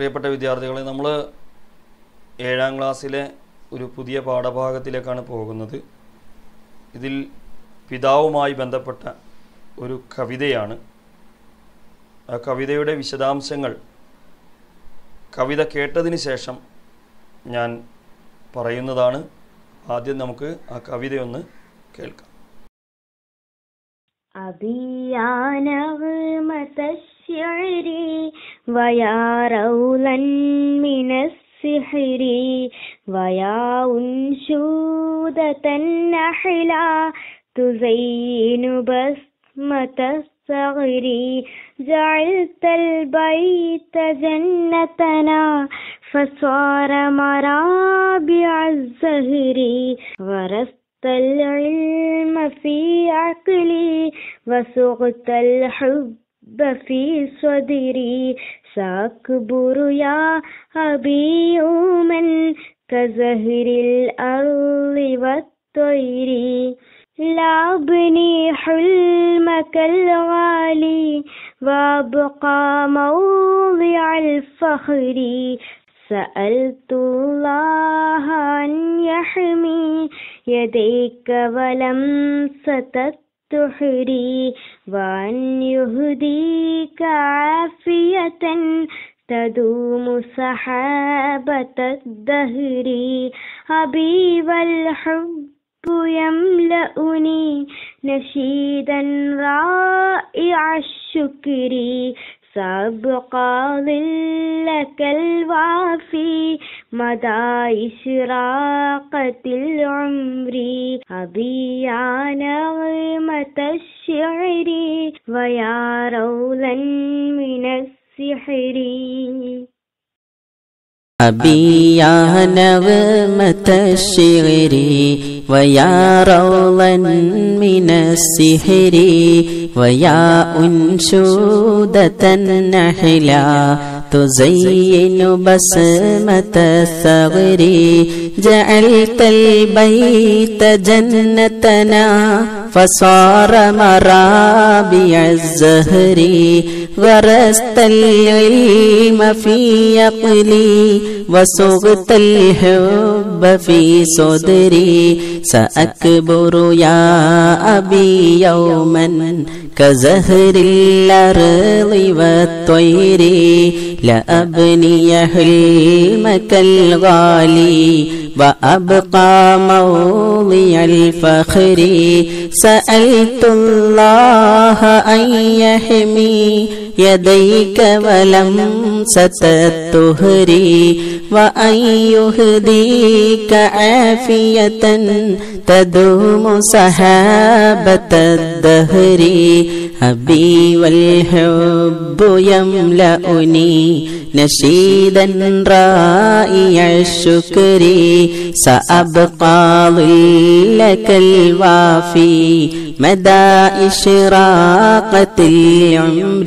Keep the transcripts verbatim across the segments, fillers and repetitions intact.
പ്രിയപ്പെട്ട വിദ്യാർത്ഥികളെ, നമ്മൾ ഏഴാം ക്ലാസ്സിലെ ഒരു പുതിയ പാഠഭാഗത്തിലേക്കാണ് പോകുന്നത്. ഇതിൽ പിതാവുമായി ബന്ധപ്പെട്ട ഒരു കവിതയാണ്. ആ കവിതയുടെ വിശദാംശങ്ങൾ കവിത കേട്ടതിന് ശേഷം ഞാൻ പറയുന്നതാണ്. ആദ്യം നമുക്ക് ആ കവിതയൊന്ന് കേൾക്കാം. അബിയാനഗ്മതശ്ശിഅരി വയാ റൗലൻ മിനസ്സിഹ്രി വയാ ഉൻശൂദതൻ നഹ്ലാ തുസയ്യിനു ബസ്മതസ്സഗ്രി ജഅൽതൽ ബൈത ജന്നതനാ فصار مرابع الزهر غرست العلم في عقلي وسقت الحب في صدري سأكبر يا أبي يوما كزهر الأرض والطير لا أبني حلمك الغالي وأبقى موضع الفخر سألت الله أن يحمي يديك ولم ستتحري وأن يهديك عافية تدوم سحابة الدهر أبي والحب يملأني نشيدا رائع الشكر سأبقى ظلك الوافي مدى إشراقة العمر أبي يا نغمة الشعر ويا رولا من السحر أبي يا نغمة الشعر ويا رولا من السحر ويا أنشودة نحلا تزين بسمة الثغر جعلت البيت جنتنا فصار مرابع الزهر غرست العلم في عقلي وسقت الحب في صدري سأكبر يا أبي يوما كزهر الأرض والطير لأبني حلمك الغالي وأبقى موضع الفخر سألت الله أن يحمي يديك ولمسة الطهر وأن يهديك عافية تدوم سحابة الدهر أبي والحب يملأني نشيدا رائع الشكر سأبقى ظلك الوافي مدى إشراقة العمر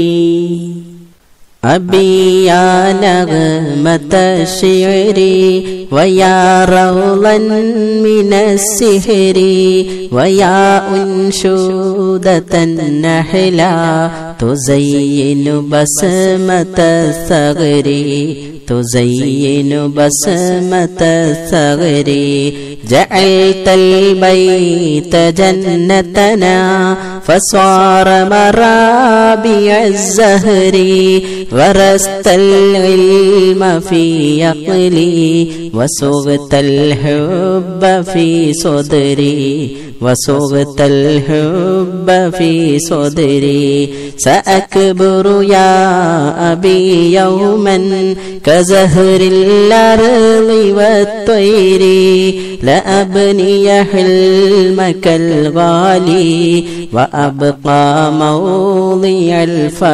أبي يا نغمة الشعر ويا رولا من السحر ويا أنشودة نحلا تزين بسمة الثغر تزين بسمة الثغر جعلت البيت جنتنا فصار مرابع الزهر غرست العلم في عقلي وسقت الحب في صدري وسقت الحب في صدري سأكبر يا أبي يوما كزهر الأرض والطير لأبني حلمك الغالي وأبقى موضع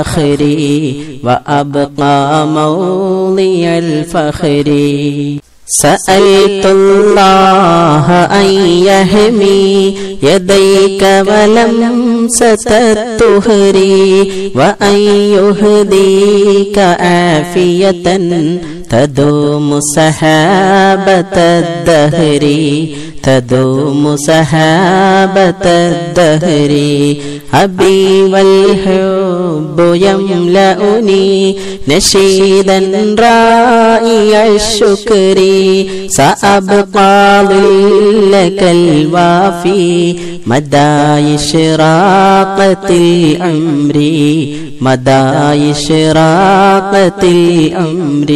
الفخر وأبقى موضع الفخر سألت الله أن يحمي يديك ولمسة الطهر وأن يهديك عافية تدوم سحابة الدهر تدوم سحابة الدهر أبي والحب يملأني نشيدا رائي الشكر سأبقى ظلك الوافي مدى إشراقة الأمر مدى إشراقة الأمر.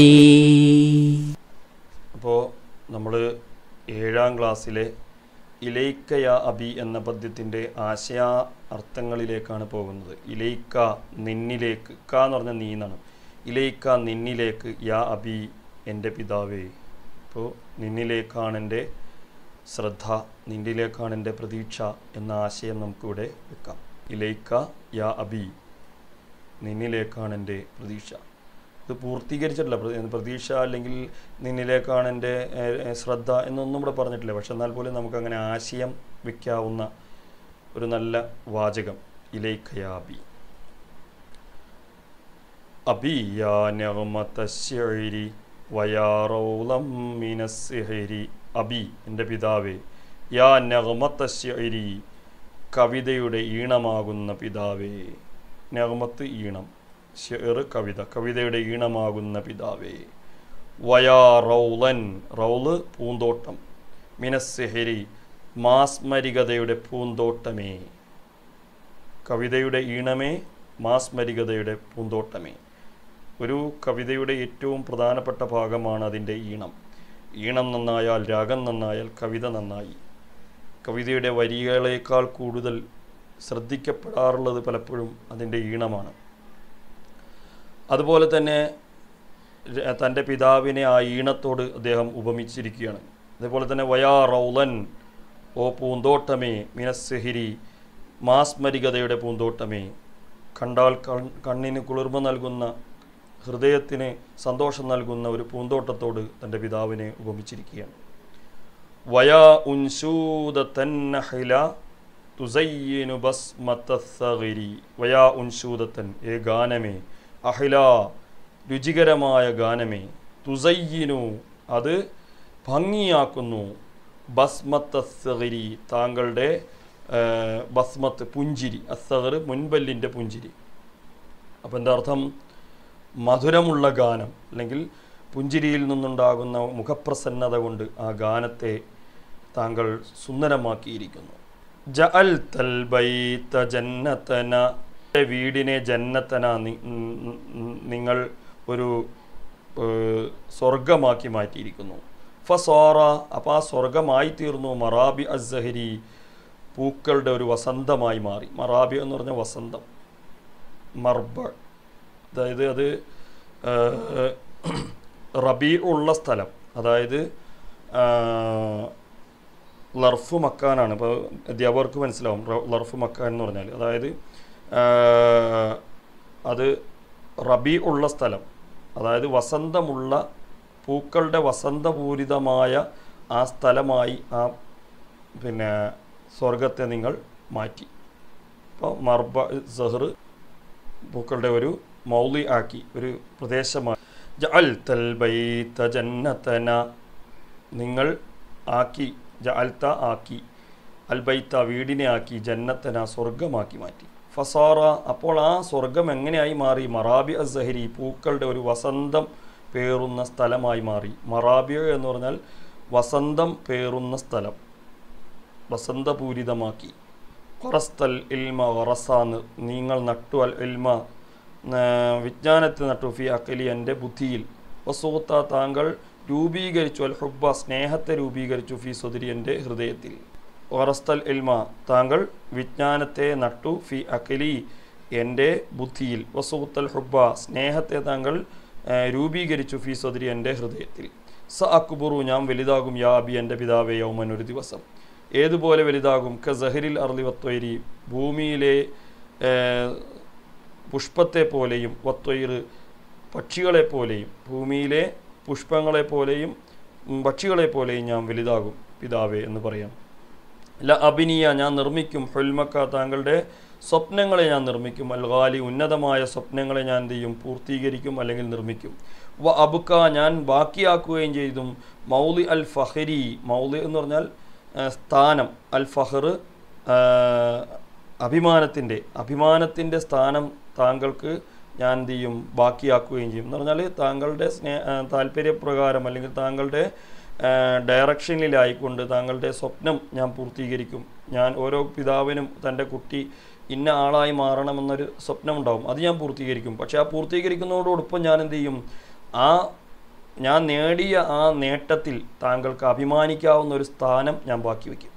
അപ്പോൾ നമ്മൾ ഏഴാം ക്ലാസ്സിലെ ഇലൈക്ക യാ അബി എന്ന പദ്യത്തിൻ്റെ ആശയ അർത്ഥങ്ങളിലേക്കാണ് പോകുന്നത്. ഇലൈക്ക നിന്നിലേക്ക്, ക എന്ന് പറഞ്ഞാൽ നീ എന്നാണ്. ഇലൈക്ക നിന്നിലേക്ക്, യാ അബി എൻ്റെ പിതാവേ. അപ്പോൾ നിന്നിലേക്കാണ് എൻ്റെ ശ്രദ്ധ, നിന്നിലേക്കാണ് എൻ്റെ പ്രതീക്ഷ എന്ന ആശയം നമുക്കിവിടെ വെക്കാം. ഇലൈക്ക യാ അബി, നിന്നിലേക്കാണ് എൻ്റെ പ്രതീക്ഷ. ഇത് പൂർത്തീകരിച്ചിട്ടില്ല. പ്രതീക്ഷ അല്ലെങ്കിൽ നിന്നിലേക്കാണ് എൻ്റെ ശ്രദ്ധ എന്നൊന്നും ഇവിടെ പറഞ്ഞിട്ടില്ല. പക്ഷെ എന്നാൽ പോലും നമുക്കങ്ങനെ ആശയം വയ്ക്കാവുന്ന ഒരു നല്ല വാചകം ഇലൈക യാ അബി. അബി യാ നഗ്മത്തശ്ശിരി വയാ റൗളം മിനസ്സിഹരി. അബി എൻ്റെ പിതാവേ, യാ നഗ്മത്തശ്ശിരി കവിതയുടെ ഈണമാകുന്ന പിതാവേ. നഗ്മത്ത് ഈണം, ഷെയർ കവിത, കവിതയുടെ ഈണമാകുന്ന പിതാവേ. വയാ റൗലൻ, റൗല് പൂന്തോട്ടം, മിനസ്സിഹരി മാസ്മരികതയുടെ പൂന്തോട്ടമേ. കവിതയുടെ ഈണമേ, മാസ്മരികതയുടെ പൂന്തോട്ടമേ. ഒരു കവിതയുടെ ഏറ്റവും പ്രധാനപ്പെട്ട ഭാഗമാണ് അതിൻ്റെ ഈണം. ഈണം നന്നായാൽ, രാഗം നന്നായാൽ കവിത നന്നായി. കവിതയുടെ വരികളേക്കാൾ കൂടുതൽ ശ്രദ്ധിക്കപ്പെടാറുള്ളത് പലപ്പോഴും അതിൻ്റെ ഈണമാണ്. അതുപോലെ തന്നെ തൻ്റെ പിതാവിനെ ആ ഈണത്തോട് അദ്ദേഹം ഉപമിച്ചിരിക്കുകയാണ്. അതേപോലെ തന്നെ വയാ റൗലൻ, ഓ പൂന്തോട്ടമേ, മിനസ്സിഹിരി മാസ്മരികതയുടെ പൂന്തോട്ടമേ, കണ്ടാൽ കണ്ണിന് കുളിർമ നൽകുന്ന, ഹൃദയത്തിന് സന്തോഷം നൽകുന്ന ഒരു പൂന്തോട്ടത്തോട് തൻ്റെ പിതാവിനെ ഉപമിച്ചിരിക്കുകയാണ്. വയാ ഉൻശൂദത്തൻ നഹ്ല തുസയ്യിനു ബസ്മത്തസ്സഗിരി. വയാ ഉൻശൂദത്തൻ, ഏ ഗാനമേ, അഹില രുചികരമായ ഗാനമേ, തുസയ്യിനു അത് ഭംഗിയാക്കുന്നു, ബസ്മത്തസ്സഗിരി താങ്കളുടെ ബസ്മത്ത് പുഞ്ചിരി, അസ്സഗർ മുൻപല്ലിൻ്റെ പുഞ്ചിരി. അപ്പം എന്താ അർത്ഥം? മധുരമുള്ള ഗാനം അല്ലെങ്കിൽ പുഞ്ചിരിയിൽ നിന്നുണ്ടാകുന്ന മുഖപ്രസന്നത കൊണ്ട് ആ ഗാനത്തെ താങ്കൾ സുന്ദരമാക്കിയിരിക്കുന്നു. ജഅൽതൽ ബൈത ജന്നതന, വീടിനെ ജന്നത്തന നിങ്ങൾ ഒരു സ്വർഗമാക്കി മാറ്റിയിരിക്കുന്നു. ഫസാറ അപ്പോൾ ആ സ്വർഗമായി തീർന്നു. മറാബി അസ്സഹരി പൂക്കളുടെ ഒരു വസന്തമായി മാറി. മറാബി എന്ന് പറഞ്ഞ വസന്തം, മർബ, അതായത് അത് റബീ ഉള്ള സ്ഥലം, അതായത് ലർഫ് മക്കാനാണ്. ഇപ്പോൾ അധ്യാപകർക്ക് മനസ്സിലാവും ലർഫ് മക്കാൻ എന്ന് പറഞ്ഞാൽ, അതായത് അത് റബീ ഉള്ള സ്ഥലം, അതായത് വസന്തമുള്ള പൂക്കളുടെ വസന്തപൂരിതമായ ആ സ്ഥലമായി ആ പിന്നെ സ്വർഗത്തെ നിങ്ങൾ മാറ്റി. അപ്പോൾ മർബ സഹർ പൂക്കളുടെ ഒരു മൗലി ആക്കി, ഒരു പ്രദേശമായി. ജഅൽതൽ ബൈത ജന്നതന നിങ്ങൾ ആക്കി, ജഅൽത ആക്കി, അൽ ബൈത്ത വീടിനെ ആക്കി, ജന്നത്തന സ്വർഗമാക്കി മാറ്റി. ഫസാറ അപ്പോൾ ആ സ്വർഗം എങ്ങനെയായി മാറി? മറാബി അസ്സഹരി പൂക്കളുടെ ഒരു വസന്തം പേറുന്ന സ്ഥലമായി മാറി. മറാബിയ എന്ന് പറഞ്ഞാൽ വസന്തം പേറുന്ന സ്ഥലം, വസന്തപൂരിതമാക്കി. ഖറസ്തൽ ഇൽമ ഖറസാന്ന് നിങ്ങൾ നട്ടു, അൽ ഇൽമ വിജ്ഞാനത്തെ നട്ടു, ഫി അഖലി എൻ്റെ ബുദ്ധിയിൽ, വസൂത്ത താങ്കൾ രൂപീകരിച്ചു, അൽ ഹുബ്ബ സ്നേഹത്തെ രൂപീകരിച്ചു, ഫി സുദരി എൻ്റെ ഹൃദയത്തിൽ. ഖറസ്തൽ ഇൽമ താങ്കൾ വിജ്ഞാനത്തെ നട്ടു, ഫി അഖലി എൻ്റെ ബുദ്ധിയിൽ, വസൂത്തൽ ഹുബ്ബ സ്നേഹത്തെ താങ്കൾ രൂപീകരിച്ചു, ഫി സുദരി എൻ്റെ ഹൃദയത്തിൽ. സ അക്ബുറു ഞാൻ വലുതാകും, യാ അബി എൻ്റെ പിതാവേ, യൗമൻ ഒരു ദിവസം. ഏതുപോലെ വലുതാകും? ക സഹരിൽ അർളി വത്വൈരി ഭൂമിയിലെ പുഷ്പത്തെ പോലെയും, വത്വൈർ പക്ഷികളെ പോലെയും, ഭൂമിയിലെ പുഷ്പങ്ങളെ പോലെയും പക്ഷികളെ പോലെയും ഞാൻ വലുതാകും പിതാവേ എന്ന് പറയാം. ല അബിനിയ ഞാൻ നിർമ്മിക്കും, ഹുൽമക്ക താങ്കളുടെ സ്വപ്നങ്ങളെ ഞാൻ നിർമ്മിക്കും, അൽ ഗാലി ഉന്നതമായ സ്വപ്നങ്ങളെ ഞാൻ എന്ത് ചെയ്യും പൂർത്തീകരിക്കും അല്ലെങ്കിൽ നിർമ്മിക്കും. വ അബുക്ക ഞാൻ ബാക്കിയാക്കുകയും ചെയ്തും, മൗലി അൽ ഫഹരി, മൗലി എന്ന് പറഞ്ഞാൽ സ്ഥാനം, അൽ ഫഹർ അഭിമാനത്തിൻ്റെ അഭിമാനത്തിൻ്റെ സ്ഥാനം താങ്കൾക്ക് ഞാൻ എന്ത് ചെയ്യും ബാക്കിയാക്കുകയും ചെയ്യും എന്ന് പറഞ്ഞാൽ താങ്കളുടെ സ്നേഹ താല്പര്യപ്രകാരം അല്ലെങ്കിൽ താങ്കളുടെ ഡയറക്ഷനിലായിക്കൊണ്ട് താങ്കളുടെ സ്വപ്നം ഞാൻ പൂർത്തീകരിക്കും. ഞാൻ ഓരോ പിതാവിനും തൻ്റെ കുട്ടി ഇന്ന ആളായി മാറണമെന്നൊരു സ്വപ്നമുണ്ടാവും, അത് ഞാൻ പൂർത്തീകരിക്കും. പക്ഷേ ആ പൂർത്തീകരിക്കുന്നതോടൊപ്പം ഞാൻ എന്ത് ചെയ്യും, ആ ഞാൻ നേടിയ ആ നേട്ടത്തിൽ താങ്കൾക്ക് അഭിമാനിക്കാവുന്ന ഒരു സ്ഥാനം ഞാൻ ബാക്കി വയ്ക്കും.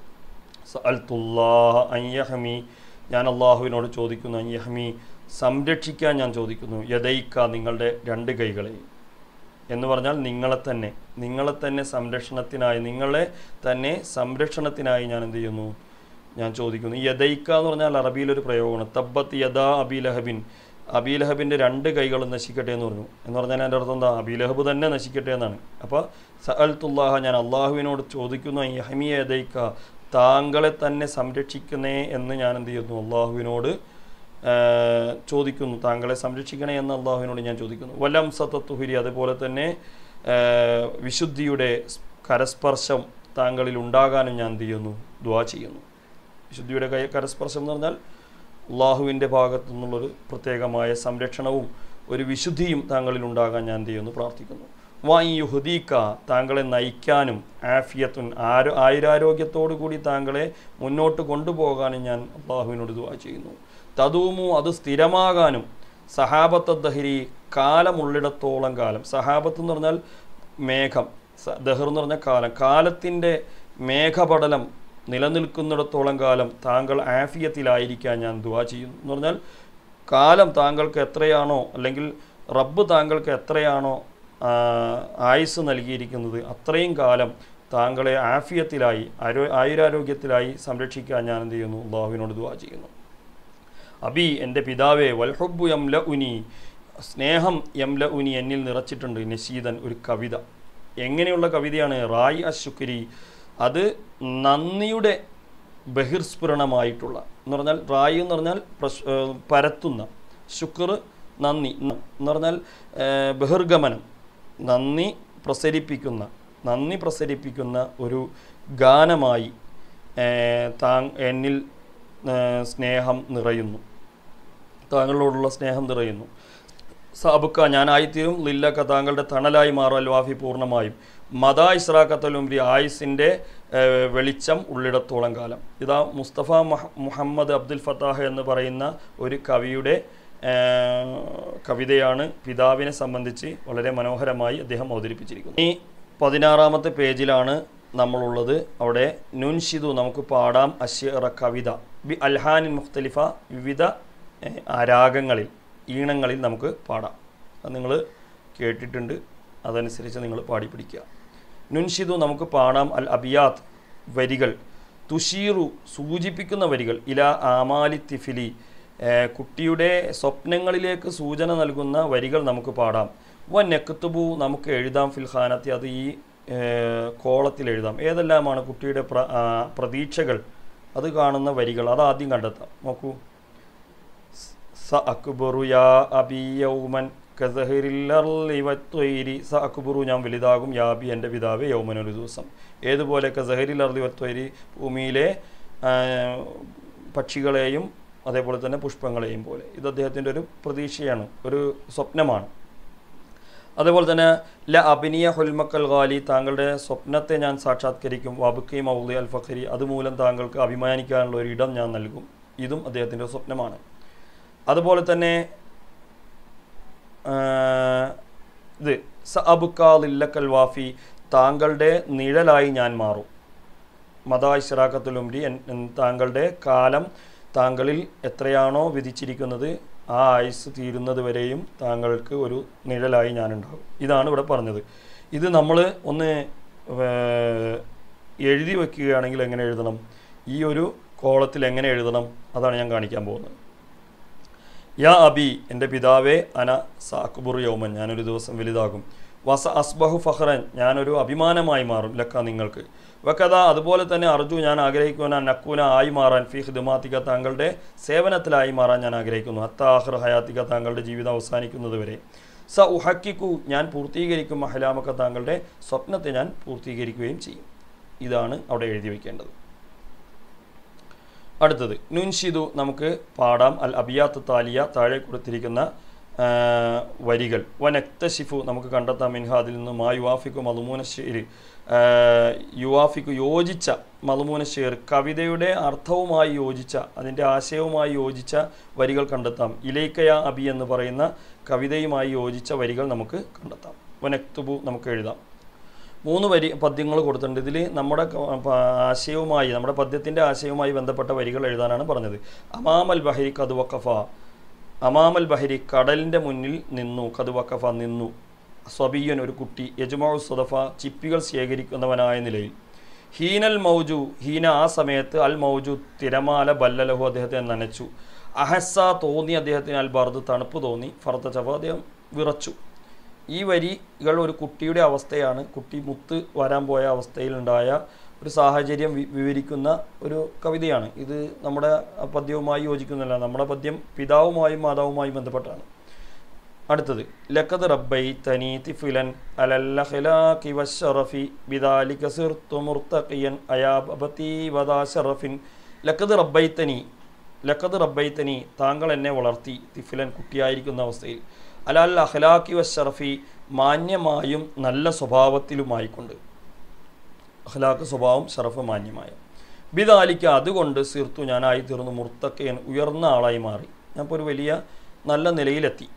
സഅൽതുല്ലാഹ അയ്യഹമി ഞാൻ അള്ളാഹുവിനോട് ചോദിക്കുന്നു, അയ്യഹമി സംരക്ഷിക്കാൻ ഞാൻ ചോദിക്കുന്നു, യദൈക്ക നിങ്ങളുടെ രണ്ട് കൈകളെ എന്ന് പറഞ്ഞാൽ നിങ്ങളെ തന്നെ നിങ്ങളെ തന്നെ സംരക്ഷണത്തിനായി നിങ്ങളെ തന്നെ സംരക്ഷണത്തിനായി ഞാൻ എന്ത് ചെയ്യുന്നു ഞാൻ ചോദിക്കുന്നു. യദൈക്ക എന്ന് പറഞ്ഞാൽ അറബിയിലൊരു പ്രയോഗമാണ്. തബ്ബത്ത് യദാ അബീലഹബിൻ, അബീലഹബിൻ്റെ രണ്ട് കൈകളും നശിക്കട്ടെ എന്ന് പറഞ്ഞു. എന്ന് പറഞ്ഞാൽ എൻ്റെ അർത്ഥം എന്താ, അബീലഹബ് തന്നെ നശിക്കട്ടെ എന്നാണ്. അപ്പോൾ സഅൽതുല്ലാഹ ഞാൻ അള്ളാഹുവിനോട് ചോദിക്കുന്നു, യഹ്മിയ യദൈക്ക താങ്കളെ തന്നെ സംരക്ഷിക്കണേ എന്ന് ഞാൻ എന്ത് ചെയ്യുന്നു അള്ളാഹുവിനോട് ചോദിക്കുന്നു, താങ്കളെ സംരക്ഷിക്കണേ എന്ന് അള്ളാഹുവിനോട് ഞാൻ ചോദിക്കുന്നു. വലം സതത്തുഹുരി അതുപോലെ തന്നെ വിശുദ്ധിയുടെ കരസ്പർശം താങ്കളിൽ ഉണ്ടാകാനും ഞാൻ എന്ത് ചെയ്യുന്നു ദുആ ചെയ്യുന്നു. വിശുദ്ധിയുടെ കൈ കരസ്പർശം എന്ന് പറഞ്ഞാൽ അള്ളാഹുവിൻ്റെ ഭാഗത്തു നിന്നുള്ളൊരു പ്രത്യേകമായ സംരക്ഷണവും ഒരു വിശുദ്ധിയും താങ്കളിൽ ഉണ്ടാകാൻ ഞാൻ എന്ത് ചെയ്യുന്നു പ്രാർത്ഥിക്കുന്നു. വായി യുഹദീക്ക താങ്കളെ നയിക്കാനും, ആഫിയത്തുൻ ആരോ ആയുരാരോഗ്യത്തോടു കൂടി താങ്കളെ മുന്നോട്ട് കൊണ്ടുപോകാനും ഞാൻ അള്ളാഹുവിനോട് ദുആ ചെയ്യുന്നു. തദൂമു അത് സ്ഥിരമാകാനും, സഹാബത്ത് ദഹരി കാലമുള്ളിടത്തോളം കാലം, സഹാബത്ത് എന്ന് പറഞ്ഞാൽ മേഘം, ദഹർ എന്ന് പറഞ്ഞാൽ കാലം, കാലത്തിൻ്റെ മേഘപടലം നിലനിൽക്കുന്നിടത്തോളം കാലം താങ്കൾ ആഫിയത്തിലായിരിക്കാൻ ഞാൻ ദുആ ചെയ്യുന്നു. എന്ന് പറഞ്ഞാൽ കാലം താങ്കൾക്ക് എത്രയാണോ അല്ലെങ്കിൽ റബ്ബ് താങ്കൾക്ക് എത്രയാണോ ആയുസ് നൽകിയിരിക്കുന്നത് അത്രയും കാലം താങ്കളെ ആഫിയത്തിലായി ആരോ ആയുരാരോഗ്യത്തിലായി സംരക്ഷിക്കാൻ ഞാൻ എന്ത് ചെയ്യുന്നു അള്ളാഹുവിനോട് ദുആ ചെയ്യുന്നു. അബി എൻ്റെ പിതാവേ, വൽഹുബ്ബു യംല ഉനി സ്നേഹം യംല ഉനി എന്നിൽ നിറച്ചിട്ടുണ്ട്, നശീദൻ ഒരു കവിത. എങ്ങനെയുള്ള കവിതയാണ്? റായി അശുക്രി അത് നന്ദിയുടെ ബഹിർസ്ഫുരണമായിട്ടുള്ള എന്ന് പറഞ്ഞാൽ റായി എന്ന് പറഞ്ഞാൽ പരത്തുന്ന, ശുക്ർ നന്ദി എന്ന് പറഞ്ഞാൽ ബഹിർഗമനം, നന്ദി പ്രസരിപ്പിക്കുന്ന നന്ദി പ്രസരിപ്പിക്കുന്ന ഒരു ഗാനമായി താ എന്നിൽ സ്നേഹം നിറയുന്നു, താങ്കളോടുള്ള സ്നേഹം നിറയുന്നു. സാബുക്ക ഞാനായിത്തീരും, ലില്ലക്ക താങ്കളുടെ തണലായി മാറൽ വാഫി പൂർണ്ണമായും, മദാ ഇസ്രാഖത്തലുംരി ആയുസിൻ്റെ വെളിച്ചം ഉള്ളിടത്തോളം കാലം. ഇതാ മുസ്തഫ മുഹമ്മദ് അബ്ദുൽ ഫത്താഹ് എന്ന് പറയുന്ന ഒരു കവിയുടെ കവിതയാണ്. പിതാവിനെ സംബന്ധിച്ച് വളരെ മനോഹരമായി അദ്ദേഹം അവതരിപ്പിച്ചിരിക്കുന്നു. ഈ പതിനാറാമത്തെ പേജിലാണ് നമ്മളുള്ളത്. അവിടെ നുൻഷിദു നമുക്ക് പാടാം, അശ്യറ കവിത, ബി അൽഹാനിൻ മുഖ്തലിഫ വിവിധ രാഗങ്ങളിൽ ഈണങ്ങളിൽ നമുക്ക് പാടാം. അത് നിങ്ങൾ കേട്ടിട്ടുണ്ട്, അതനുസരിച്ച് നിങ്ങൾ പാടി പിടിക്കുക. നുൻഷിദു നമുക്ക് പാടാം അൽ അബിയാത്ത് വരികൾ, തുഷീറു സൂചിപ്പിക്കുന്ന വരികൾ, ഇല ആമാലി തിഫിലി കുട്ടിയുടെ സ്വപ്നങ്ങളിലേക്ക് സൂചന നൽകുന്ന വരികൾ നമുക്ക് പാടാം. വ നെക്തുബു നമുക്ക് എഴുതാം ഫിൽ ഖാനത്തി അത് ഈ കോളത്തിൽ എഴുതാം. ഏതെല്ലാമാണ് കുട്ടിയുടെ പ്ര പ്രതീക്ഷകൾ അത് കാണുന്ന വരികൾ അത് ആദ്യം കണ്ടെത്താം. നോക്കൂ, സ അക്ബറു യാ അബി യൗമൻ കസഹരില്ലി വത്വൈരി, സ അക്ബറു ഞാൻ വലുതാകും, യാ അബി എൻ്റെ പിതാവേ യൗമൻ ഒരു ദിവസം. ഏതുപോലെ കസഹരിൽ അർലി വത്വൈരി ഭൂമിയിലെ പക്ഷികളെയും അതേപോലെ തന്നെ പുഷ്പങ്ങളെയും പോലെ. ഇത് അദ്ദേഹത്തിൻ്റെ ഒരു പ്രതീക്ഷയാണ്, ഒരു സ്വപ്നമാണ്. അതേപോലെ തന്നെ ല അബിനിയ ഹുൽമക്കൽ ഗാലി താങ്കളുടെ സ്വപ്നത്തെ ഞാൻ സാക്ഷാത്കരിക്കും, വബുക്കി മൗലി അൽ ഫഖരി അതുമൂലം താങ്കൾക്ക് അഭിമാനിക്കാനുള്ള ഒരു ഇടം ഞാൻ നൽകും. ഇതും അദ്ദേഹത്തിൻ്റെ സ്വപ്നമാണ്. അതുപോലെ തന്നെ ഇത് സ അബുക്കാ ലില്ലക്കൽ വാഫി താങ്കളുടെ നിഴലായി ഞാൻ മാറും. മദാ ഇസ്റാഖത്തുലുംരി താങ്കളുടെ കാലം താങ്കളിൽ എത്രയാണോ വിധിച്ചിരിക്കുന്നത് ആ ആയുസ് തീരുന്നത് വരെയും താങ്കൾക്ക് ഒരു നിഴലായി ഞാനുണ്ടാകും. ഇതാണ് ഇവിടെ പറഞ്ഞത്. ഇത് നമ്മൾ ഒന്ന് എഴുതി വയ്ക്കുകയാണെങ്കിൽ എങ്ങനെ എഴുതണം, ഈ ഒരു കോളത്തിൽ എങ്ങനെ എഴുതണം അതാണ് ഞാൻ കാണിക്കാൻ പോകുന്നത്. യാ അബി എൻ്റെ പിതാവേ, അന സാക്കുബുർ യൗമൻ ഞാനൊരു ദിവസം വലുതാകും, വസ അസ്ബഹു ഫഹ്റൻ ഞാനൊരു അഭിമാനമായി മാറും ലക്ക നിങ്ങൾക്ക്. വക്കഥ അതുപോലെ തന്നെ അർജു ഞാൻ ആഗ്രഹിക്കുന്ന നക്കൂന ആയി മാറാൻ ഫി ഖിദ്മാത്തിക താങ്കളുടെ സേവനത്തിലായി മാറാൻ ഞാൻ ആഗ്രഹിക്കുന്നു. ഹത്ത ആഖിർ ഹയാത്തിക താങ്കളുടെ ജീവിതം അവസാനിക്കുന്നത് വരെ. സ ഉഹക്കിക്കു ഞാൻ പൂർത്തീകരിക്കും അഹ്ലാമക്ക താങ്കളുടെ സ്വപ്നത്തെ ഞാൻ പൂർത്തീകരിക്കുകയും ചെയ്യും. ഇതാണ് അവിടെ എഴുതി വയ്ക്കേണ്ടത്. അടുത്തത് നുൻഷിദു നമുക്ക് പാടാം അൽ അബിയാത്ത് താലിയ താഴെ കൊടുത്തിരിക്കുന്ന വരികൾ. വനക്തഷിഫു നമുക്ക് കണ്ടെത്താം മിൻഹ അതിൽ നിന്ന് മാ യുവാഫിക്കു മളുമൂന ഷെയർ യുവാഫിക്കു യോജിച്ച മളുമൂന ഷെയർ കവിതയുടെ അർത്ഥവുമായി യോജിച്ച അതിൻ്റെ ആശയവുമായി യോജിച്ച വരികൾ കണ്ടെത്താം. ഇലൈക്കയ അബി എന്ന് പറയുന്ന കവിതയുമായി യോജിച്ച വരികൾ നമുക്ക് കണ്ടെത്താം. വനക്തുബു നമുക്ക് എഴുതാം. മൂന്ന് വരി പദ്യങ്ങൾ കൊടുത്തിട്ടുണ്ട്. ഇതിൽ നമ്മുടെ ആശയവുമായി നമ്മുടെ പദ്യത്തിൻ്റെ ആശയവുമായി ബന്ധപ്പെട്ട വരികൾ എഴുതാനാണ് പറഞ്ഞത്. അമാമൽ ബഹരി കത് വഖഫ അമാമൽ ബഹരി കടലിൻ്റെ മുന്നിൽ നിന്നു കത് വഖഫ നിന്നു. സ്വബിയൻ ഒരു കുട്ടി യജ്മഉ സദഫ ചിപ്പികൾ ശേഖരിക്കുന്നവനായ നിലയിൽ. ഹീനൽ മൗജു ഹീന ആ സമയത്ത് അൽ മൗജു തിരമാല ബല്ലലഹു അദ്ദേഹത്തെ നനച്ചു. അഹസ്സ തോന്നി അദ്ദേഹത്തിന് അൽ ബർദ് തണുപ്പ് തോന്നി. ഫർദ ചവ അദ്ദേഹം വിറച്ചു. ഈ വരികൾ ഒരു കുട്ടിയുടെ അവസ്ഥയാണ്. കുട്ടി മുത്ത് വരാൻ പോയ അവസ്ഥയിലുണ്ടായ ഒരു സാഹചര്യം വിവരിക്കുന്ന ഒരു കവിതയാണ്. ഇത് നമ്മുടെ പദ്യവുമായി യോജിക്കുന്നില്ല. നമ്മുടെ പദ്യം പിതാവുമായും മാതാവുമായും ബന്ധപ്പെട്ടാണ്. അടുത്തത് ലഖദ് റബ്ബൈതനി തിഫ്ലൻ അലൽ ഖിലാഖി വശറഫി ബിദാലിക സിർതു മുർതഖിയൻ അയാ അബതി വദാ ശറഫിൻ. ലഖദ് റബ്ബൈതനി ലഖദ് റബ്ബൈതനി താങ്കൾ എന്നെ വളർത്തി തിഫ്ലൻ കുട്ടിയായിരിക്കുന്ന അവസ്ഥയിൽ അലൽ അഖ്ലാഖി വശറഫി മാന്യമായും നല്ല സ്വഭാവത്തിലുമായിക്കൊണ്ട്. അഖ്ലാഖ് സ്വഭാവം, ഷറഫ് മാന്യമായ. ബിദാലിക്ക അതുകൊണ്ട് സിർത്തു ഞാനായി തീർന്നു മുർത്തഖിയൻ ഉയർന്ന ആളായി മാറി. ഞാൻ ഇപ്പോൾ ഒരു വലിയ നല്ല നിലയിലെത്തി.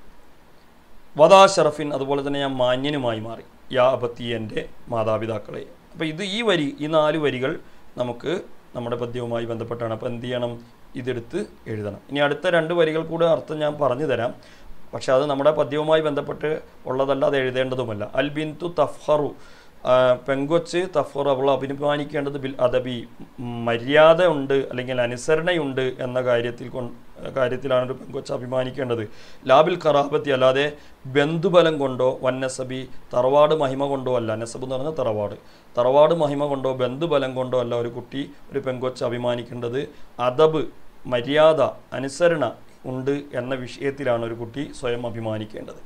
വദാ ഷറഫിൻ അതുപോലെ തന്നെ ഞാൻ മാന്യനുമായി മാറി. യാ അബത്തി എൻ്റെ മാതാപിതാക്കളെ. അപ്പോൾ ഇത് ഈ വരി ഈ നാല് വരികൾ നമുക്ക് നമ്മുടെ പദ്യവുമായി ബന്ധപ്പെട്ടാണ്. അപ്പോൾ എന്ത് ചെയ്യണം? ഇതെടുത്ത് എഴുതണം. ഇനി അടുത്ത രണ്ട് വരികൾ കൂടെ അർത്ഥം ഞാൻ പറഞ്ഞു തരാം. പക്ഷെ അത് നമ്മുടെ പദ്യവുമായി ബന്ധപ്പെട്ട് ഉള്ളതല്ല, അത് എഴുതേണ്ടതുമല്ല. അൽ ബിന്തു തഫ്ഹറു പെങ്കൊച്ച് തഫ്ഹർ അവൾ അഭിമാനിക്കേണ്ടത് ബിൽ അദബി മര്യാദ ഉണ്ട് അല്ലെങ്കിൽ അനുസരണയുണ്ട് എന്ന കാര്യത്തിൽ കൊണ്ട് കാര്യത്തിലാണ് ഒരു പെങ്കൊച്ച് അഭിമാനിക്കേണ്ടത്. ലാബിൽ ഖറാബത്തി അല്ലാതെ ബന്ധുബലം കൊണ്ടോ വന്നസബി തറവാട് മഹിമ കൊണ്ടോ അല്ല. നസബ് എന്ന് പറഞ്ഞാൽ തറവാട്. തറവാട് മഹിമ കൊണ്ടോ ബന്ധുബലം കൊണ്ടോ അല്ല ഒരു കുട്ടി ഒരു പെങ്കൊച്ച് അഭിമാനിക്കേണ്ടത്. അദബ് മര്യാദ അനുസരണ ഉണ്ട് എന്ന വിഷയത്തിലാണ് ഒരു കുട്ടി സ്വയം അഭിമാനിക്കേണ്ടത്.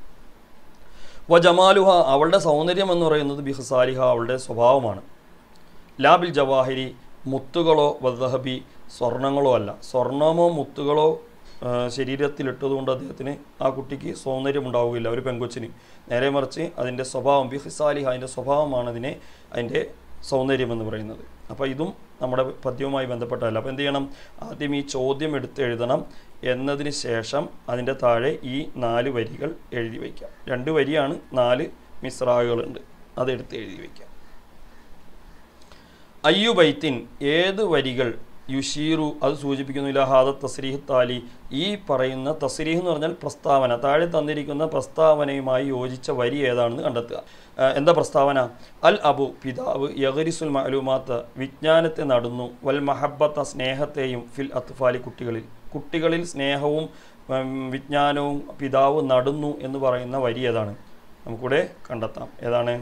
വ ജമാലുഹ അവളുടെ സൗന്ദര്യം എന്ന് പറയുന്നത് ബിഹ്സാലിഹ അവളുടെ സ്വഭാവമാണ്. ലാബിൽ ജവാഹിരി മുത്തുകളോ വദ്ഹബി സ്വർണങ്ങളോ അല്ല. സ്വർണമോ മുത്തുകളോ ശരീരത്തിലിട്ടതുകൊണ്ട് അദ്ദേഹത്തിന് ആ കുട്ടിക്ക് സൗന്ദര്യം ഉണ്ടാവുകയില്ല ഒരു പെങ്കൊച്ചിന്. നേരെ മറിച്ച് അതിൻ്റെ സ്വഭാവം ബിഹ്സാലിഹ അതിൻ്റെ സ്വഭാവമാണ് അതിനെ അതിൻ്റെ സൗന്ദര്യം എന്ന് പറയുന്നത്. അപ്പോൾ ഇതും നമ്മുടെ പദ്യവുമായി ബന്ധപ്പെട്ടതല്ല. അപ്പോൾ എന്ത് ചെയ്യണം? ആദ്യം ഈ ചോദ്യം എടുത്ത് എഴുതണം. എന്നതിന് ശേഷം അതിൻ്റെ താഴെ ഈ നാല് വരികൾ എഴുതി വയ്ക്കാം. രണ്ട് വരിയാണ്, നാല് മിസ്റാകളുണ്ട്, അതെടുത്ത് എഴുതി വയ്ക്കാം. അയ്യുബൈത്തിൻ ഏത് വരികൾ യുഷീറു അത് സൂചിപ്പിക്കുന്നു ഇല ഹാദ തസ്രീഹ് താലി ഈ പറയുന്ന തസ്രീഹ് എന്ന് പറഞ്ഞാൽ പ്രസ്താവന. താഴെ തന്നിരിക്കുന്ന പ്രസ്താവനയുമായി യോജിച്ച വരി ഏതാണെന്ന് കണ്ടെത്തുക. എന്താ പ്രസ്താവന? അൽ അബു പിതാവ് യഗരിസുൽ മഅലൂമാത്ത് വിജ്ഞാനത്തെ നടുന്നു. വൽ മഹബത്ത സ്നേഹത്തെയും ഫിൽ അത്ഫാലി കുട്ടികളിൽ കുട്ടികളിൽ സ്നേഹവും വിജ്ഞാനവും പിതാവ് നടുന്നു എന്ന് പറയുന്ന വരി ഏതാണ്? നമുക്കിവിടെ കണ്ടെത്താം. ഏതാണ്?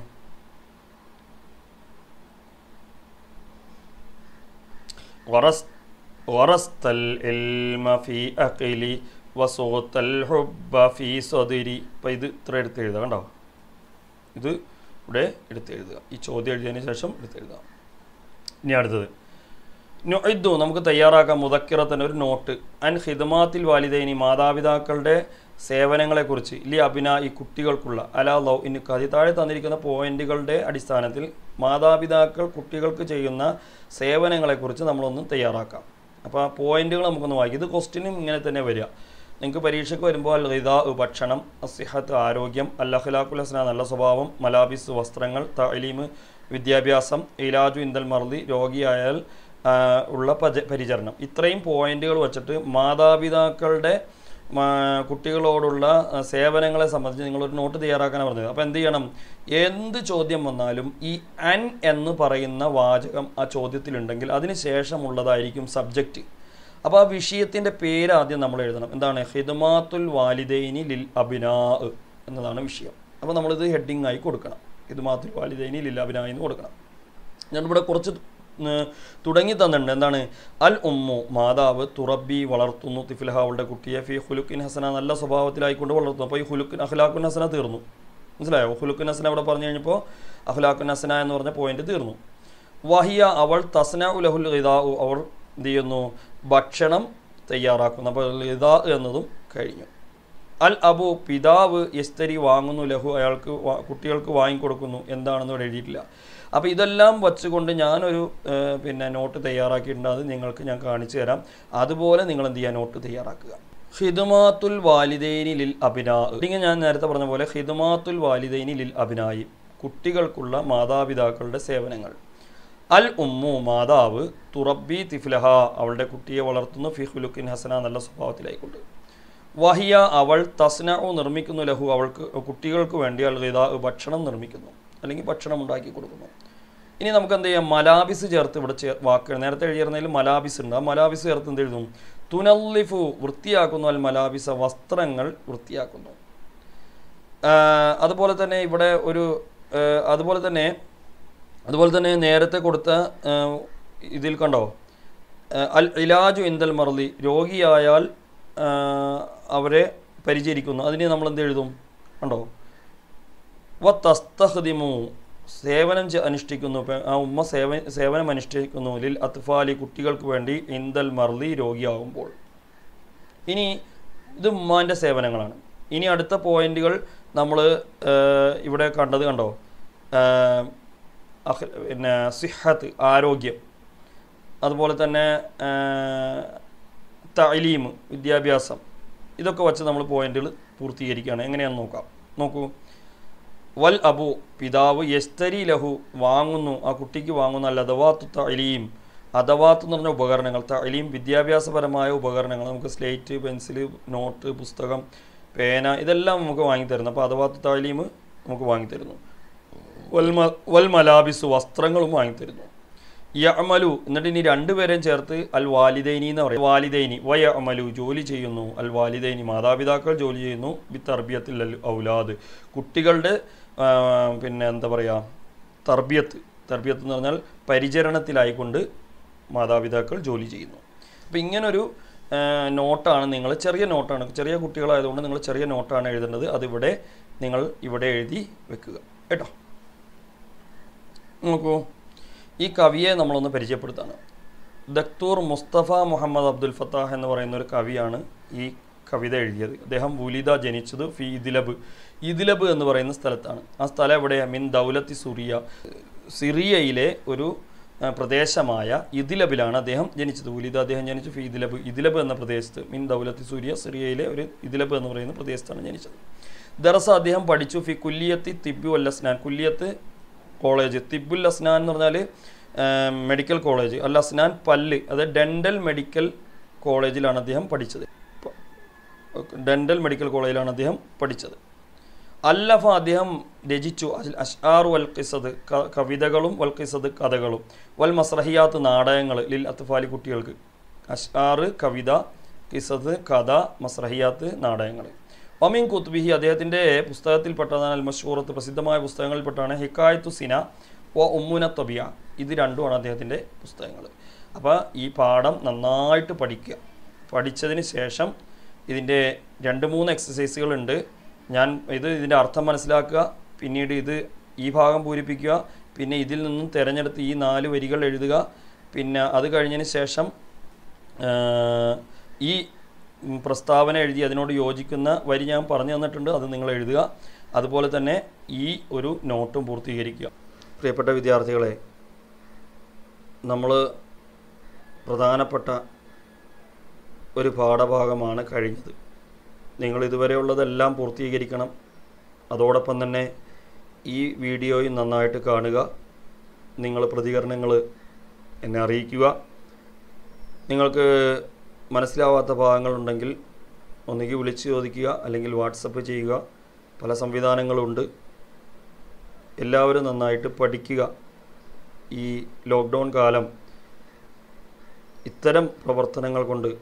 വറസ്തൽ ഇൽമ ഫീ അഖിലി വസുഖത്തൽ ഹുബ്ബ ഫീ സദരി. അപ്പോൾ ഇത് ഇത്ര എടുത്ത് എഴുതുക. കണ്ടോ? ഇത് ഇവിടെ എടുത്ത് എഴുതുക. ഈ ചോദ്യം എഴുതിയതിന് ശേഷം എടുത്ത് എഴുതുക. ഇനി അടുത്തത് നുഇദ്ദു നമുക്ക് തയ്യാറാക്കാം മുദക്കിറത്തിന് ഒരു നോട്ട്. അൻ ഖിദ്മാത്തിൽ വാലിദൈനി മാതാപിതാക്കളുടെ സേവനങ്ങളെക്കുറിച്ച് ലി അബിന ഈ കുട്ടികൾക്കുള്ള അലാ ലൗ ഇൻ കതി താഴെ തന്നിരിക്കുന്ന പോയിന്റുകളുടെ അടിസ്ഥാനത്തിൽ മാതാപിതാക്കൾ കുട്ടികൾക്ക് ചെയ്യുന്ന സേവനങ്ങളെക്കുറിച്ച് നമ്മളൊന്ന് തയ്യാറാക്കാം. അപ്പോൾ ആ പോയിന്റുകൾ നമുക്കൊന്ന് വായിക്കും. ഇത് ക്വസ്റ്റ്യനും ഇങ്ങനെ തന്നെ വരിക. നിങ്ങൾക്ക് പരീക്ഷയ്ക്ക് വരുമ്പോൾ അൽ ഗിദാ ഭക്ഷണം, അസിഹത്ത് ആരോഗ്യം, അൽ അഖ്ലാഖുൽ ഹസന നല്ല സ്വഭാവം, മലാബിസ് വസ്ത്രങ്ങൾ, തഅലീം വിദ്യാഭ്യാസം, ഇലാജു ഇന്ദൽ മർദി രോഗിയായാൽ ഉള്ള പരിചരണം. ഇത്രയും പോയിന്റുകൾ വച്ചിട്ട് മാതാപിതാക്കളുടെ കുട്ടികളോടുള്ള സേവനങ്ങളെ സംബന്ധിച്ച് നിങ്ങളൊരു നോട്ട് തയ്യാറാക്കാനാണ് പറഞ്ഞത്. അപ്പോൾ എന്ത് ചെയ്യണം? എന്ത് ചോദ്യം വന്നാലും ഈ അൻ എന്ന് പറയുന്ന വാചകം ആ ചോദ്യത്തിലുണ്ടെങ്കിൽ അതിന് ശേഷമുള്ളതായിരിക്കും സബ്ജക്റ്റ്. അപ്പോൾ ആ വിഷയത്തിൻ്റെ പേര് ആദ്യം നമ്മൾ എഴുതണം. എന്താണ്? ഖിദ്മാത്തുൽ വാലിദൈനി ലിൽ അബിനാ എന്നതാണ് വിഷയം. അപ്പോൾ നമ്മളിത് ഹെഡിങ് ആയി കൊടുക്കണം. ഇത് മാത്രം വാലിദൈനി ലിൽ അബ്നായി എന്ന് കൊടുക്കണം. ഞാനിവിടെ കുറച്ച് തുടങ്ങി തന്നിട്ടുണ്ട്. എന്താണ്? അൽ ഉമ്മു മാതാവ് തുറബി വളർത്തുന്നു തിഫ്ലഹ അവളുടെ കുട്ടിയെ ഫി ഹുലുക്കിൻ ഹസന നല്ല സ്വഭാവത്തിലായിക്കൊണ്ട് വളർത്തുന്നു. അപ്പോൾ ഈ ഹുലുക്കിൻ അഖ്ലാഖുൻ ഹസന തീർന്നു. മനസ്സിലായോ? ഹുലുക്കിൻ ഹസന അവിടെ പറഞ്ഞു കഴിഞ്ഞപ്പോൾ അഖ്ലാഖുൻ ഹസന എന്ന് പറഞ്ഞ പോയിന്റ് തീർന്നു. വഹിയ അവൾ തസ്ന ഉലഹുൽ ഖിദാ അവർ എന്ത് ചെയ്യുന്നു? ഭക്ഷണം തയ്യാറാക്കുന്നു. അപ്പോൾ ഖിദാ എന്നതും കഴിഞ്ഞു. അൽ അബു പിതാവ് യസ്തരി വാങ്ങുന്നു ലഹു അയാൾക്ക് കുട്ടികൾക്ക് വാങ്ങിക്കൊടുക്കുന്നു. എന്താണെന്ന് ഇവിടെ എഴുതിയിട്ടില്ല. അപ്പോൾ ഇതെല്ലാം വച്ചുകൊണ്ട് ഞാനൊരു പിന്നെ നോട്ട് തയ്യാറാക്കിയിട്ടുണ്ട്. അത് നിങ്ങൾക്ക് ഞാൻ കാണിച്ചു തരാം. അതുപോലെ നിങ്ങൾ എന്ത് ചെയ്യുക? നോട്ട് തയ്യാറാക്കുക. ഖിദ്മാത്തുൽ വാലിദൈനി ലിൽ അബ്നാ. ഇങ്ങനെ ഞാൻ നേരത്തെ പറഞ്ഞ പോലെ ഖിദ്മാത്തുൽ വാലിദൈനി ലിൽ അബ്നായി കുട്ടികൾക്കുള്ള മാതാപിതാക്കളുടെ സേവനങ്ങൾ. അൽ ഉമ്മു മാതാവ് തുറബി തിഫ്ലഹ അവളുടെ കുട്ടിയെ വളർത്തുന്നു ഫി ഖുലുക്കിൻ ഹസന നല്ല സ്വഭാവത്തിലായിക്കൊണ്ട്. വഹിയ അവൾ തസ്നഉ നിർമ്മിക്കുന്നു ലഹു അവൾക്ക് കുട്ടികൾക്ക് വേണ്ടി അൽ ഖിദാ ഭക്ഷണം നിർമ്മിക്കുന്നു അല്ലെങ്കിൽ ഭക്ഷണം ഉണ്ടാക്കി കൊടുക്കുന്നു. ഇനി നമുക്ക് എന്ത് ചെയ്യാം? മലാബിസ് ചേർത്ത് ഇവിടെ ചേ വാക്കുകൾ നേരത്തെ എഴുതിയിരുന്നതിൽ മലാബിസ് ഉണ്ട്. ആ മലാബിസ് ചേർത്ത് എന്ത് എഴുതും? തുനല്ലിഫു വൃത്തിയാക്കുന്നു, അൽ മലാബിസ വസ്ത്രങ്ങൾ വൃത്തിയാക്കുന്നു. അതുപോലെ തന്നെ ഇവിടെ ഒരു അതുപോലെ തന്നെ അതുപോലെ തന്നെ നേരത്തെ കൊടുത്ത ഇതിൽ കണ്ടോ? അൽ ഇലാജു ഇന്ദൽ മർലി രോഗിയായാൽ അവരെ പരിചരിക്കുന്നു. അതിന് നമ്മൾ എന്ത് എഴുതും? കണ്ടോ? വ തസ്തഖ്ദിമു സേവനം അനുഷ്ഠിക്കുന്നു. ആ ഉമ്മ സേവ സേവനം അനുഷ്ഠിക്കുന്നു ലിൽ അത്ഫാലി കുട്ടികൾക്ക് വേണ്ടി ഇന്ദൽ മർലി രോഗിയാകുമ്പോൾ. ഇനി ഇത് ഉമ്മാൻ്റെ സേവനങ്ങളാണ്. ഇനി അടുത്ത പോയിന്റുകൾ നമ്മൾ ഇവിടെ കണ്ടത് കണ്ടോ? പിന്നെ സിഹത്ത് ആരോഗ്യം, അതുപോലെ തന്നെ തഅലീം വിദ്യാഭ്യാസം, ഇതൊക്കെ വച്ച് നമ്മൾ പോയിന്റുകൾ പൂർത്തീകരിക്കുകയാണ്. എങ്ങനെയാണെന്ന് നോക്കാം. നോക്കൂ. വൽ അബു പിതാവ് യസ്തരി ലഹു വാങ്ങുന്നു ആ കുട്ടിക്ക് വാങ്ങുന്ന അൽ അദവാത്തു തഅലീം അദവാത്ത് എന്ന് പറഞ്ഞ ഉപകരണങ്ങൾ. തഅലീം വിദ്യാഭ്യാസപരമായ ഉപകരണങ്ങൾ. നമുക്ക് സ്ലേറ്റ്, പെൻസില്, നോട്ട്, പുസ്തകം, പേന ഇതെല്ലാം നമുക്ക് വാങ്ങിത്തരുന്നു. അപ്പോൾ അദവാത്തു തഅലീം നമുക്ക് വാങ്ങിത്തരുന്നു. വൽ വൽ മലാബിസ് വസ്ത്രങ്ങളും വാങ്ങിത്തരുന്നു. യഅമലു എന്നിട്ട് ഇനി രണ്ടുപേരെയും ചേർത്ത് അൽ വാലിദൈനി എന്ന് പറയും. വാലിദൈനി വ യഅമലു ജോലി ചെയ്യുന്നു. അൽ വാലിദൈനി മാതാപിതാക്കൾ ജോലി ചെയ്യുന്നു. ബി തർബിയത്തിൽ അൽ ഔലാദ് കുട്ടികളുടെ പിന്നെ എന്താ പറയുക തർബിയത്ത് തർബിയത്ത് എന്ന് പറഞ്ഞാൽ പരിചരണത്തിലായിക്കൊണ്ട് മാതാപിതാക്കൾ ജോലി ചെയ്യുന്നു. അപ്പോൾ ഇങ്ങനൊരു നോട്ടാണ് നിങ്ങൾ ചെറിയ നോട്ടാണ് ചെറിയ കുട്ടികളായതുകൊണ്ട് നിങ്ങൾ ചെറിയ നോട്ടാണ് എഴുതേണ്ടത്. അതിവിടെ നിങ്ങൾ ഇവിടെ എഴുതി വെക്കുക കേട്ടോ. നോക്കൂ, ഈ കവിയെ നമ്മളൊന്ന് പരിചയപ്പെടുത്താണ്. ദക്തൂർ മുസ്തഫ മുഹമ്മദ് അബ്ദുൽ ഫത്താഹ് എന്ന് പറയുന്ന ഒരു കവിയാണ് ഈ കവിത എഴുതിയത്. അദ്ദേഹം വുലിദ ജനിച്ചത് ഫി ഇദ്ലബ് ഇദ്ലബ് എന്ന് പറയുന്ന സ്ഥലത്താണ്. ആ സ്ഥലം എവിടെയാണ്? മിൻ ദൗലത്തി സുറിയ സിറിയയിലെ ഒരു പ്രദേശമായ ഇദ്ലബിലാണ് അദ്ദേഹം ജനിച്ചത്. വുലിദ അദ്ദേഹം ജനിച്ചു ഫി ഇദ്ലബ് ഇദ്ലബ് എന്ന പ്രദേശത്ത്. മിൻ ദൗലത്തി സുറിയ സിറിയയിലെ ഒരു ഇദ്ലബ് എന്ന് പറയുന്ന പ്രദേശത്താണ് ജനിച്ചത്. ദർസ അദ്ദേഹം പഠിച്ചു ഫി കുല്ലിയത്തി തിബ്ബു അൽ അസ്നാൻ കുല്ലിയത്ത് കോളേജ്. തിബുൽ അസ്നാൻ എന്ന് പറഞ്ഞാൽ മെഡിക്കൽ കോളേജ്. അൽ അസ്നാൻ പല്ല്, അത് ഡെൻ്റൽ മെഡിക്കൽ കോളേജിലാണ് അദ്ദേഹം പഠിച്ചത്. ഡെൻ്റൽ മെഡിക്കൽ കോളേജിലാണ് അദ്ദേഹം പഠിച്ചത്. അല്ലഫ അദ്ദേഹം രചിച്ചു അഷ്ആർ വൽ ഖിസദ് കവിതകളും വൽ ഖിസദ് കഥകളും വൽ മസ്രഹിയാത്ത് നാടകങ്ങൾ ലിൽ അത്ഫാലി കുട്ടികൾക്ക്. അഷ്ആർ കവിത, ഖിസദ് കഥ, മസ്രഹിയാത്ത് നാടകങ്ങൾ. വമിൻ കുത്ബിഹി അദ്ദേഹത്തിൻ്റെ പുസ്തകത്തിൽപ്പെട്ടതാണ് അൽ മഷ്ഹൂറത്ത് പ്രസിദ്ധമായ പുസ്തകങ്ങളിൽപ്പെട്ടാണ് ഹിക്കായത്തു സിന വ ഉമ്മുന തബിയ. ഇത് രണ്ടുമാണ് അദ്ദേഹത്തിൻ്റെ പുസ്തകങ്ങൾ. അപ്പോൾ ഈ പാഠം നന്നായിട്ട് പഠിക്കുക. പഠിച്ചതിന് ശേഷം ഇതിൻ്റെ രണ്ട് മൂന്ന് എക്സസൈസുകളുണ്ട്. ഞാൻ ഇത് ഇതിൻ്റെ അർത്ഥം മനസ്സിലാക്കുക, പിന്നീട് ഇത് ഈ ഭാഗം പൂരിപ്പിക്കുക, പിന്നെ ഇതിൽ നിന്നും തിരഞ്ഞെടുത്ത് ഈ നാല് വരികൾ എഴുതുക. പിന്നെ അത് കഴിഞ്ഞതിന് ശേഷം ഈ പ്രസ്താവന എഴുതി അതിനോട് യോജിക്കുന്ന വരി ഞാൻ പറഞ്ഞു തന്നിട്ടുണ്ട്, അത് നിങ്ങൾ എഴുതുക. അതുപോലെ തന്നെ ഈ ഒരു നോട്ടും പൂർത്തീകരിക്കുക. പ്രിയപ്പെട്ട വിദ്യാർത്ഥികളെ, നമ്മൾ പ്രധാനപ്പെട്ട ഒരു പാഠഭാഗമാണ് കഴിഞ്ഞത്. നിങ്ങൾ ഇതുവരെയുള്ളതെല്ലാം പൂർത്തീകരിക്കണം. അതോടൊപ്പം തന്നെ ഈ വീഡിയോയും നന്നായിട്ട് കാണുക. നിങ്ങൾ പ്രതികരണങ്ങൾ എന്നെ അറിയിക്കുക. നിങ്ങൾക്ക് മനസ്സിലാവാത്ത ഭാഗങ്ങളുണ്ടെങ്കിൽ ഒന്നുകിൽ വിളിച്ച് ചോദിക്കുക, അല്ലെങ്കിൽ വാട്സപ്പ് ചെയ്യുക. പല സംവിധാനങ്ങളുണ്ട്. എല്ലാവരും നന്നായിട്ട് പഠിക്കുക. ഈ ലോക്ക്ഡൗൺ കാലം ഇത്തരം പ്രവർത്തനങ്ങൾ കൊണ്ട്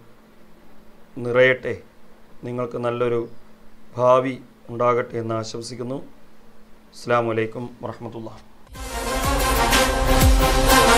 നിറയട്ടെ. നിങ്ങൾക്ക് നല്ലൊരു ഭാവി ഉണ്ടാകട്ടെ എന്ന് ആശംസിക്കുന്നു. അസ്സലാമു അലൈക്കും വറഹ്മത്തുള്ളാഹി.